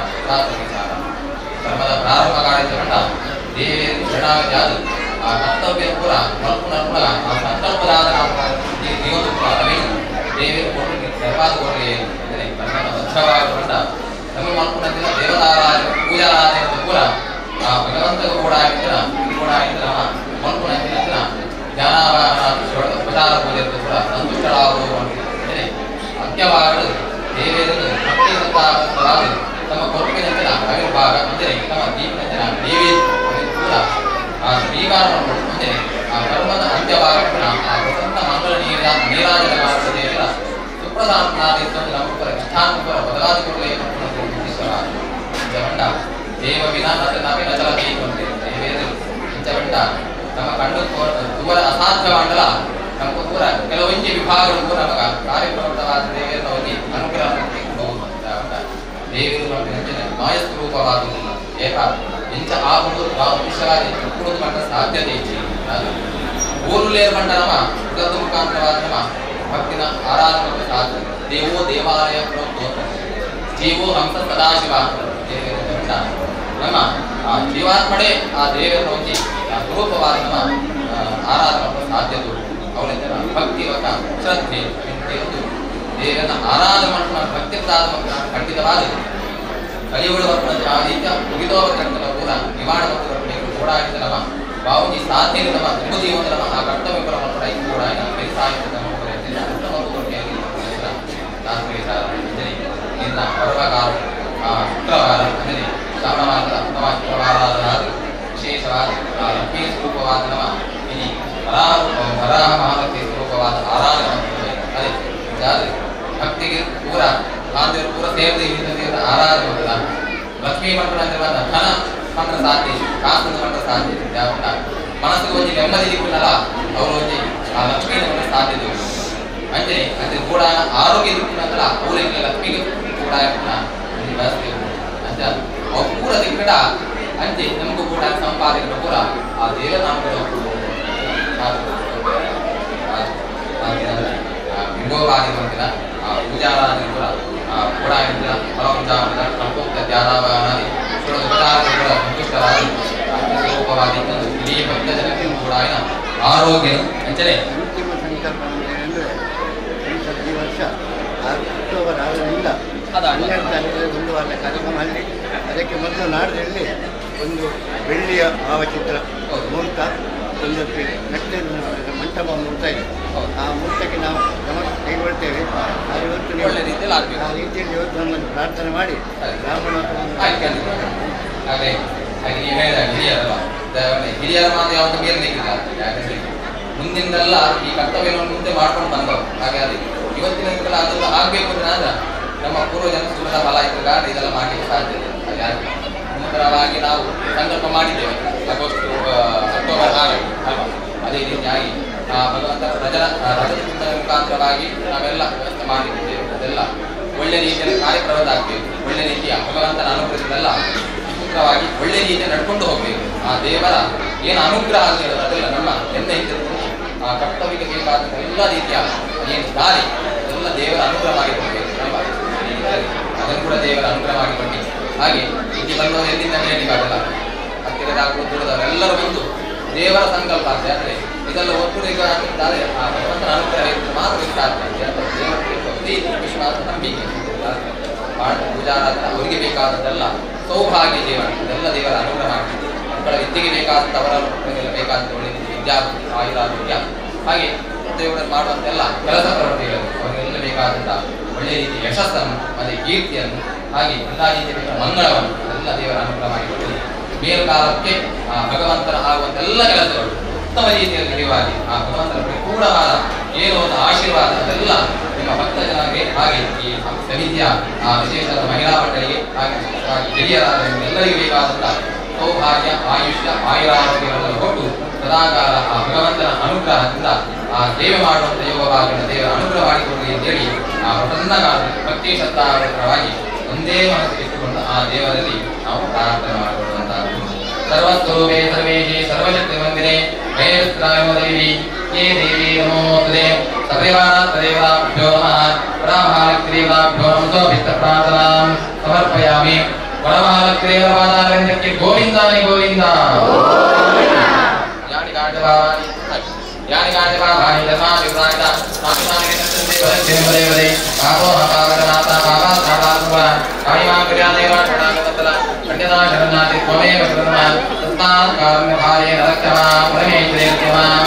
ಧರ್ಮದ ಪ್ರಾರಂಭ ಕಾರ್ಯಕ್ರಮ ದೇವಿ ಶರಣಾಗತಿ ಆದ ಆ ಕರ್ತವ್ಯ ಕೂಡ ಮಲ್ಪು ನರ್ಮ ಆ ಸಂಕಲ್ಪದಾದ ದೇವರು ದೇವಿಯ ಕೊಟ್ಟು ಪ್ರಪಾದ ಕೊಡಲಿ ಧರ್ಮದ ವಜ್ರವಾದ ನಮ್ಮ ಮಲ್ಪುನಂತಿನ ದೇವತಾರಾಧನೆ ಪೂಜಾರಾಧನೆ ಕೂಡ ಆ ಭಗವಂತ ಕೂಡ ಆಗಿದ್ದ ಕೂಡ ಆಗಿದ್ದ ಮಲ್ಪುನಂತಿನ ಜ್ಞಾನಾಭರಣ ಉಪಚಾರ ಪೂಜೆ ಕೂಡ ಸಂತುಷ್ಟರಾಗುವ ಅಂತ್ಯವಾಗಲು ದೇವಿಯರನ್ನು ಭಕ್ತಿವಂತರಾದ ತಮ್ಮ ಕೊರಪಿನಂತಿನ ಆವಿರ್ಭಾಗ ಅಂದರೆ ತಮ್ಮ ದೀಪಿನಂತಿನ ದೇವಿ ಕೂಡ ಆ ಸ್ವೀಕಾರವನ್ನು ಅಂದರೆ ಆ ಧರ್ಮದ ಅಂತ್ಯವಾಗಲಿನ ಆ ವಸಂತ ಮಂಗಳ ನೀರ ನೀರಾಜನ ದೇವರ ಸುಪ್ರಧಾನಾದಿತ್ವ ನಮ್ಮಪರ ಇಷ್ಟಾನುಪರ ಬದಲಾದಿ ಕೊಡುವ ಜವಂಡ ದೇವ ವಿನ ನಟ ನವಿ ನಚಲ ದೇವಂತೆ ದೇವಿಯರು ಜವಂಡ ನಮ್ಮ ಕಣ್ಣು ದೂರ ಅಸಾಧ್ಯವಾಗಲ ನಮ್ಮ ಕೂಡ ಕೆಲವೊಂದು ವಿಭಾಗಗಳು ಕೂಡ ನಮಗ ಕಾರ್ಯಕ್ರಮವಾದ ದೇವಿಯರ ಹೋಗಿ ಅನುಗ್ರಹ ದೇವಿಯರು ಮಾಯ ಸ್ವರೂಪವಾಗುವುದಿಲ್ಲ ಏಕ ಇಂಚ ಆಗುವುದು ನಾವು ವಿಷಯವಾಗಿ ಕುಡಿದು ಮಟ್ಟ ಸಾಧ್ಯತೆ ಇಚ್ಚೆ ಊರುಲೇರು ಬಂಡ ನಮ್ಮ ಉಗತ ಮುಖಾಂತರವಾದ ನಮ್ಮ ಭಕ್ತಿನ ಆರಾಧನೆ ಸಾಧ್ಯ ದೇವೋ ದೇವಾಲಯ ಜೀವೋ ಹಂಸ ಸದಾಶಿವ ದೇವಿಯರ ನಮ್ಮ ಆ ಜೀವಾತ್ಮಡೆ ಆ ದೇವರ ಹೋಗಿ ಆ ಸ್ವರೂಪವಾದ ನಮ್ಮ ಆರಾಧನೆ ಸಾಧ್ಯತೆ ಅವರಿಂದ ಭಕ್ತಿ ಶ್ರದ್ಧೆ ದೇವರನ್ನ ಆರಾಧನೆ ಮಾಡುವ ಭಕ್ತಿ ಪ್ರಾರಂಭ ಖಂಡಿತವಾದ ಕಲಿಯುಳು ಆ ರೀತಿಯ ಮುಗಿದೋಗತಕ್ಕಂಥ ಕೂಡ ನಿವಾಡ ಕೂಡ ಆಗಿದ್ದ ನಮ್ಮ ಬಾವುಜಿ ಸಾಧ್ಯ ನಮ್ಮ ತ್ರಿಭುಜೀವನ ನಮ್ಮ ಆ ಕರ್ತವ್ಯ ಪರಮ ರೈತ ಕೂಡ ಸಾಹಿತ್ಯದ ಪರ್ವಕಾಲ ಶುಕ್ರವಾರ ಅಂದರೆ ಶ್ರಾವಣವಾರದ ಅಥವಾ ಶುಕ್ರವಾರದ ವಿಶೇಷವಾದ ಆ ಲಕ್ಷ್ಮೀ ಸ್ವರೂಪವಾದ ನಮ್ಮ ಇನಿ ವರಾಹ ವರಾಹ ಮಹಾಲಕ್ಷ್ಮಿ ಸ್ವರೂಪವಾದ ಆರಾಧನೆ ಅದೇ ಜಾತ್ರೆ ಭಕ್ತಿಗೆ ಪೂರ ಆಂಧ್ರ ಪೂರ ಸೇರಿದ ಇಂದ ಆರಾಧನೆ ಹೋಗಲ್ಲ ಲಕ್ಷ್ಮೀ ಮಂತ್ರ ಧನ ಮಂತ್ರ ಸಾಧ್ಯ ಕಾಸದ ಮಂತ್ರ ಸಾಧ್ಯ ಯಾವತ್ತ ಮನಸ್ಸಿಗೆ ಒಂದು ನೆಮ್ಮದಿ ದಿಕ್ಕುನಲ್ಲ ಅವರು ಒಂದು ಆ ಲಕ್ಷ್ಮೀ ಮಂತ್ರ ಸಾಧ್ಯತೆ ಅಂಜನೆ ಅಂದ್ರೆ ಕೂಡ ಆರೋಗ್ಯ ದಿಕ್ಕುನಲ್ಲ ಅವರಿಗೆ ಲಕ್ಷ್ಮಿಗೆ ಕೂಡ ವ್ಯವಸ್ಥೆ ಅಂತ ಅವು ಪೂರ ದಿಕ್ಕಡ ಅಂತೆ ನಮಗೂ ಕೂಡ ಸಂಪಾದಕರು ಪೂರ ಆ ದೇವನಾಮಗಳು ಬಿಂಬೋಪಾದಿ ಮಂದಿರ ಆ ಪೂಜಾರಾಧನೆ ಕೂಡ ಆ ಕೂಡ ಪರಮಜಾಮದ ಸಂಪೂರ್ಣ ಧ್ಯಾನಾವನಾದಿ ಉಪಚಾರಗಳು ಕೂಡ ಸಂತುಷ್ಟರಾಗಿ ಸ್ವರೂಪವಾದಿ ಇಡೀ ಭಕ್ತ ಜನಕ್ಕೆ ಕೂಡ ಆರೋಗ್ಯ ಅಂಚನೆ ಅಂತಿಮ ಸಂಕಲ್ಪ ಅಂದರೆ ಪ್ರತಿ ವರ್ಷ ಅಕ್ಟೋಬರ್ ಆರರಿಂದ ಹನ್ನೆರಡು ತಾರೀಕು ಒಂದು ವಾರ ಕಾರ್ಯಕ್ರಮ ಅಲ್ಲಿ ಅದಕ್ಕೆ ಮೊದಲು ನಾಡಿದಲ್ಲಿ ಒಂದು ಬೆಳ್ಳಿಯ ಭಾವಚಿತ್ರ ಹೌದು. ಮೂರ್ತ ಒಂದು ಕಟ್ಟೆ ಮಂಟಪ ಮೂರ್ತ ಇದೆ. ಹೌದು. ಆ ಮೂರ್ತಕ್ಕೆ ನಾವು ಕ್ರಮ ಕೈಗೊಳ್ತೇವೆ. ಅದು ಇವತ್ತು ನೀವು ಒಳ್ಳೆ ರೀತಿಯಲ್ಲಿ ಆಗ್ಬೇಕು. ಆ ರೀತಿಯಲ್ಲಿ ಇವತ್ತು ನಮ್ಮನ್ನು ಪ್ರಾರ್ಥನೆ ಮಾಡಿ ಬ್ರಾಹ್ಮಣ ಆಯ್ತು ಖಂಡಿತ. ಹಾಗೆ ಹಾಗೆ ನೀವು ಹೇಳಿದಾಗ ಹಿರಿಯರಲ್ಲ ದ- ಹಿರಿಯರ ಮಾತು ಯಾವುದು ಮೇಲೆ ನಿಂತಿಲ್ಲ. ಯಾಕಂದ್ರೆ ಮುಂದಿನೆಲ್ಲ ಈ ಕರ್ತವ್ಯವನ್ನು ಮುಂದೆ ಮಾಡ್ಕೊಂಡು ಬಂದವರು. ಹಾಗೆ ಅದು ಇವತ್ತಿನ ದಿನದಲ್ಲಿ ಅದೆಲ್ಲ ಆಗಬೇಕು ಅಂದ್ರೆ ಆದ್ರೆ ನಮ್ಮ ಪೂರ್ವಜನ ಸುಲಭ ಫಲ ಇದ್ದ ಕಾರಣ ಇದೆಲ್ಲ ಮಾಡಲಿಕ್ಕೆ ಸಾಧ್ಯ ಇದೆ. ಹಾಗಾಗಿ ನೂತನವಾಗಿ ನಾವು ಸಂಕಲ್ಪ ಮಾಡಿದ್ದೇವೆ ಆಗಸ್ಟ್ ಅಕ್ಟೋಬರ್ ಆರು ಅಲ್ವಾ. ಅದೇ ರೀತಿಯಾಗಿ ಆ ಭಗವಂತ ರಜನ ರಜದ ಮುಖಾಂತರವಾಗಿ ನಾವೆಲ್ಲ ವ್ಯವಸ್ಥೆ ಮಾಡಿದ್ದೇವೆ. ಅದೆಲ್ಲ ಒಳ್ಳೆ ರೀತಿಯಲ್ಲಿ ಕಾರ್ಯಕ್ರಮದಾಗಬೇಕು. ಒಳ್ಳೆ ರೀತಿಯ ಭಗವಂತನ ಅನುಗ್ರಹದಿಂದೆಲ್ಲ ಸೂತ್ರವಾಗಿ ಒಳ್ಳೆ ರೀತಿಯಲ್ಲಿ ನಡ್ಕೊಂಡು ಹೋಗಬೇಕು. ಆ ದೇವರ ಏನು ಅನುಗ್ರಹ ಅಂತ ಹೇಳೋದು ಅದೆಲ್ಲ ನಮ್ಮ ಎಣ್ಣೆ ಇದ್ದಿದ್ದು ಆ ಕರ್ತವ್ಯಕ್ಕೆ ಬೇಕಾದಂಥ ಎಲ್ಲ ರೀತಿಯ ಏನು ದಾರಿ ಅದೆಲ್ಲ ದೇವರ ಅನುಗ್ರಹ ಮಾಡಿಕೊಡ್ಬೇಕು ಅಲ್ವಾ. ಅದನ್ನು ಕೂಡ ದೇವರ ಅನುಗ್ರಹ ಮಾಡಿಕೊಟ್ಟು ಹಾಗೆ ಇಲ್ಲಿ ಬಂದವರು ಎಲ್ಲಿಂದ ಹೇಳಲಿಕ್ಕಾಗಲ್ಲ. ಹತ್ತಿರದಾಗುವುದು ದೂರದವರೆಲ್ಲರೂ ಬಂದು ದೇವರ ಸಂಕಲ್ಪ ಅಂತ ಅಂದರೆ ಇದೆಲ್ಲ ಒಟ್ಟುಗಾಗಿದ್ದಾರೆ. ಆ ಭಗವಂತನ ಅನುಗ್ರಹ ಇದ್ದು ಮಾತ್ರ ಸಾಧ್ಯ. ದೇವರಿಗೆ ಭಕ್ತಿ ವಿಶ್ವಾಸ ನಂಬಿಕೆ ಪಾಠ ಪೂಜಾರಾಧನೆ ಅವರಿಗೆ ಬೇಕಾದದ್ದೆಲ್ಲ ಸೌಭಾಗ್ಯ ದೇವರ ಇದೆಲ್ಲ ದೇವರ ಅನುಗ್ರಹ ಮಾಡಿ ಮಕ್ಕಳ ವಿದ್ಯೆಗೆ ಬೇಕಾದಂಥ ಅವರ ಮಕ್ಕಳಿಗೆಲ್ಲ ಬೇಕಾದಂಥ ಒಳ್ಳೆ ವಿದ್ಯಾಭ್ಯಾಸ ಆಯುರಾರೋಗ್ಯ ಹಾಗೆ ದೇವರಲ್ಲಿ ಮಾಡುವಂತೆಲ್ಲ ಕೆಲಸ ಪ್ರವೃತ್ತಿಗಳು ಅವರಿಗೆಲ್ಲ ಬೇಕಾದಂಥ ಒಳ್ಳೆಯ ರೀತಿಯ ಯಶಸ್ಸನ್ನು ಮತ್ತು ಕೀರ್ತಿಯನ್ನು ಹಾಗೆ ಎಲ್ಲ ರೀತಿಯ ಮಂಗಳವನ್ನು ಎಲ್ಲ ದೇವರ ಅನುಗ್ರಹ ಮಾಡಿಕೊಟ್ಟು ಮೇಲ್ಕಾಲಕ್ಕೆ ಆ ಭಗವಂತನ ಆಗುವಂತೆಲ್ಲ ಕೆಲಸಗಳು ಉತ್ತಮ ರೀತಿಯಲ್ಲಿ ನಡೆಯುವಾಗಿ ಆ ಭಗವಂತನ ಪರಿಪೂರ್ಣವಾದ ಏನೋ ಒಂದು ಆಶೀರ್ವಾದ ಅದೆಲ್ಲ ನಿಮ್ಮ ಭಕ್ತ ಜನರಿಗೆ ಹಾಗೆ ಈ ಸಮಿತಿಯ ಆ ವಿಶೇಷದ ಮಹಿಳಾ ಮಂಡಳಿಗೆ ಹಾಗೆ ಹಾಗೆ ಹಿರಿಯರಾದ ಎಲ್ಲರಿಗೂ ಬೇಕಾದಂಥ ಸೌಭಾಗ್ಯ ಆಯುಷ್ಯ ಆಯುರಾರೋಗ್ಯಗಳನ್ನು ಕೊಟ್ಟು ಸದಾಕಾಲ ಆ ಭಗವಂತನ ಅನುಗ್ರಹದಿಂದ ಆ ಸೇವೆ ಮಾಡುವಂಥ ಯೋಗವಾಗಿನ ದೇವರ ಅನುಗ್ರಹ ಮಾಡಿಕೊಡಲಿ ಅಂತೇಳಿ ಆ ಪ್ರಸನ್ನ ಕಾಲದಲ್ಲಿ ಭಕ್ತಿ ಶ್ರದ್ಧಾವಾಗಿ ಒಂದೇ ಮನಸ್ಸು ಇಟ್ಟುಕೊಂಡು ಆ ದೇವರಲ್ಲಿ ನಾವು ಪ್ರಾರ್ಥನೆ ಮಾಡಿಕೊಳ್ಳುವಂತಹ ಸರ್ವಸ್ವರೂಪೇ ಸರ್ವೇಶಿ ಸರ್ವಶಕ್ತಿ ಮಂದಿರೆ ವೈರಸ್ತ್ರಾಯೋ ದೇವಿ ಯೇ ದೇವಿ ನಮೋಸ್ತುತೆ ಸದೇವಾನಾಥದೇವಾಭ್ಯೋ ನಮಃ ವರಮಹಾಲಕ್ಷ್ಮೀದೇವಾಭ್ಯೋ ನಮಃ ಭಿಷ್ಟ ಪ್ರಾರ್ಥನಾಂ ಸಮರ್ಪಯಾಮಿ. ವರಮಹಾಲಕ್ಷ್ಮೀದೇವರ ಪಾದಾರವಿಂದಕ್ಕೆ ಗೋವಿಂದಾನಿ ಗೋವಿಂದ. ಯಾನಿ ಗಾಢಭಾವಾನಿ ಯಾನಿ ಗಾಢಭಾವಾನಿ ಧರ್ಮಾಭಿಪ್ರಾಯದ ನಾಮನಾಮಿ ಸಂತಂತೆ ವರದೇವದೇ ಪಾಪೋ ಮಹಾಭಾಗನಾಥ ಮಹಾಭಾಗನಾಥ ಕಾಯಿಮಾ ಕ್ರಿಯಾದೇವ ಷಡಾಂಗತಲ ಖಂಡನಾ ಶರಣಾತಿ ತ್ವಮೇವ ಶರಣಃ ತಸ್ಮಾತ್ ಕಾರುಣ್ಯಭಾವೇನ ರಕ್ಷ ಮಾಂ ಪರಮೇಶ್ವರೇತ್ಯ ಮಾಂ.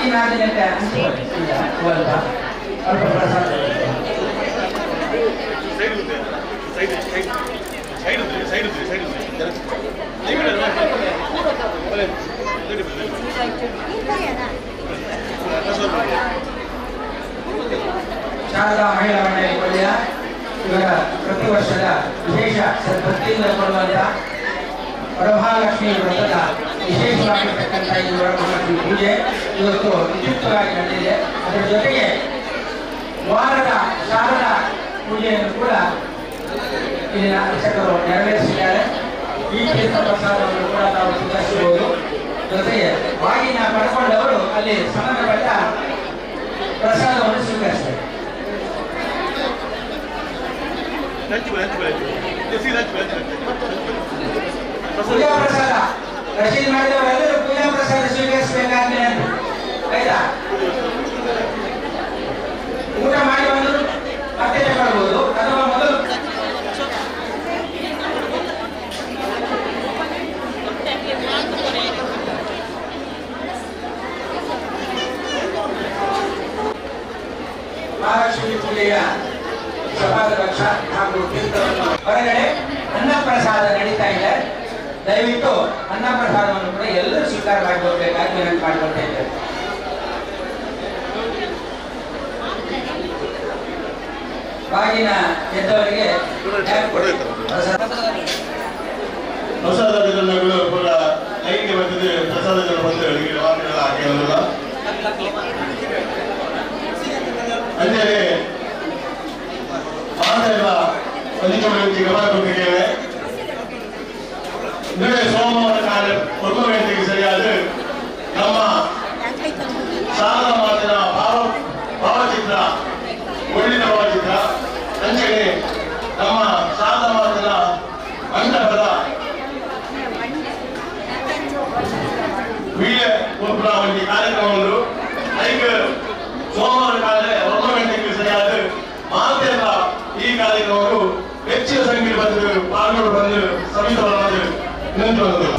ನಾದಿನಂತೆ ಅನಿಸ್ಕೊಳ್ಳಿ ಸ್ವಲ್ಪ ಅಲ್ಪ ಪ್ರಸಾದ ಶಾರದಾ ಮಹಿಳಾ ಮಂಡಳಿ ಕೊಲೆಯ ಇವರ ಪ್ರತಿ ವರ್ಷದ ವಿಶೇಷ ಭಕ್ತಿಯಿಂದ ಕೊಡುವಂತ ವರಮಹಾಲಕ್ಷ್ಮಿ ವ್ರತದ ವಿಶೇಷವಾಗಿರ್ತಕ್ಕಂಥ ಈ ವರಮಹಾಲಕ್ಷ್ಮಿ ಪೂಜೆ ಇವತ್ತು ವಿದ್ಯುಕ್ತವಾಗಿ ನಡೆದಿದೆ. ಅದರ ಜೊತೆಗೆ ವಾರದ ಶಾರದಾ ಪೂಜೆಯನ್ನು ಕೂಡ ಇಲ್ಲಿನ ಅರ್ಚಕರು ನೆರವೇರಿಸಿದ್ದಾರೆ. ಈ ತೀರ್ಥ ಪ್ರಸಾದವನ್ನು ಕೂಡ ತಾವು ಸ್ವೀಕರಿಸಬಹುದು. ಜೊತೆಗೆ ಬಾಗಿನ ಪಡ್ಕೊಂಡವರು ಅಲ್ಲಿ ಸಂಬಂಧಪಟ್ಟ ಪ್ರಸಾದವನ್ನು ಸ್ವೀಕರಿಸ್ತಾರೆ. ಪೂಜಾ ಪ್ರಸಾದ ರಸೀದ್ ಮಾಡಿದವರೆಲ್ಲರೂ ಪೂಜಾ ಪ್ರಸಾದ ಸ್ವೀಕರಿಸಬೇಕಾದ್ರೆ ಆಯ್ತಾ? ಊಟ ಮಾಡಿ ಬಂದು ಮತ್ತೆ ತಗೊಳ್ಬಹುದು ಅಥವಾ ಮೊದಲು ಮಹಾಲಕ್ಷ್ಮಿ ಪೂಜೆಯ ಸಭಾದ ಪಕ್ಷ ಹಾಗೂ ತೀರ್ಥವನ್ನು ಹೊರಗಡೆ ಅನ್ನ ಪ್ರಸಾದ ನಡೀತಾ ಇದೆ. ದಯವಿಟ್ಟು ಅನ್ನ ಪ್ರಸಾದವನ್ನು ಕೂಡ ಎಲ್ಲರೂ ಸ್ವೀಕಾರ ಮಾಡಿಕೊಳ್ಬೇಕಾಗಿ ವಿನಂತಿ ಮಾಡಿಕೊಳ್ತಾ ಇದ್ದಾರೆ. ಬಾಗಿನ ಎದ್ದವರಿಗೆ ಪ್ರಸಾದ ವಿತರಣೆಗಳು ಕೂಡ ಲೈನ್ಗೆ ಬಂದಿದೆ. ಪ್ರಸಾದ ಜನ ಬಂದು ವಾಹನಗಳ ಹಾಕಿರಲಿಲ್ಲ. ಅಂತೆಯೇ ಮಾತೆಲ್ಲ ಪಂಚಮಿ ಗಮನ ಕೊಟ್ಟಿದ್ದೇವೆ. ಇದೇ ಸೋಮವಾರ ಕಾರ್ಯ ಒಂದು ಗಂಟೆಗೆ ಸರಿಯಾದ ನಮ್ಮ ಶಾರದಾ ಮಾತಿನ ಭಾವ ಭಾವಚಿತ್ರ ಒಳ್ಳಿನ ಭಾವಚಿತ್ರ ಅಂಚೆಗೆ ನಮ್ಮ ಶಾರದಾ ಮಾತಿನ ಮಂಟಪದ ವೀರ್ಯ ಒಂದು ಕಾರ್ಯಕ್ರಮವನ್ನು ಐದು ಸೋಮವಾರ ಕಾಲೇ ಒಂದು ಗಂಟೆಗೆ ಸರಿಯಾದ ಮಾತೆಲ್ಲ ಈ ಕಾರ್ಯಕ್ರಮವು ಹೆಚ್ಚಿನ ಸಂಖ್ಯೆ ಬಂದು ಪಾಲ್ಗೊಂಡು ಬಂದು ಸಮಿತವಾದ ನಿಂತು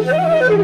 Thank you.